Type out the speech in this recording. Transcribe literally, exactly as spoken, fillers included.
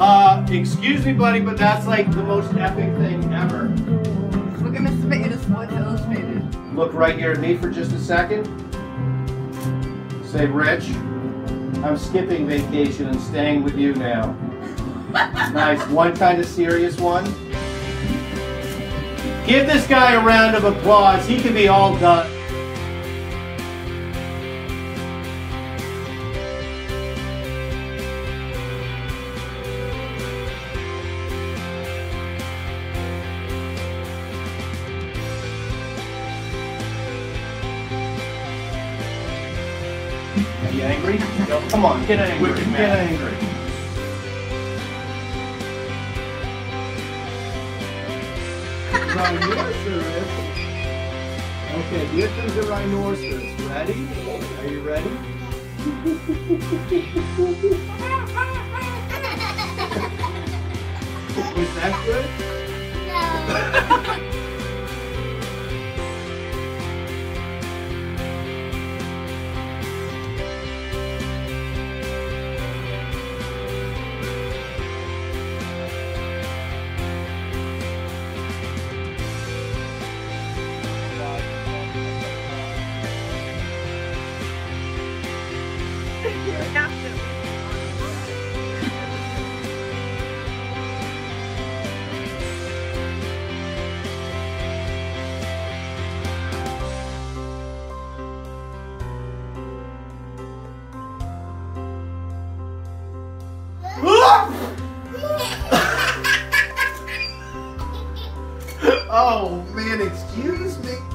Uh, excuse me, buddy, but that's like the most epic thing ever. Look at Mister McGinnis Sports Illustrated. Look right here at me for just a second. Say, Rich, I'm skipping vacation and staying with you now. Nice. One kind of serious one. Give this guy a round of applause. He can be all done. Are you angry? No, come on, get angry. Get angry. Rhinoceros. Okay, here comes the rhinoceros. Ready? Are you ready? Was that good? No. Oh man, excuse me.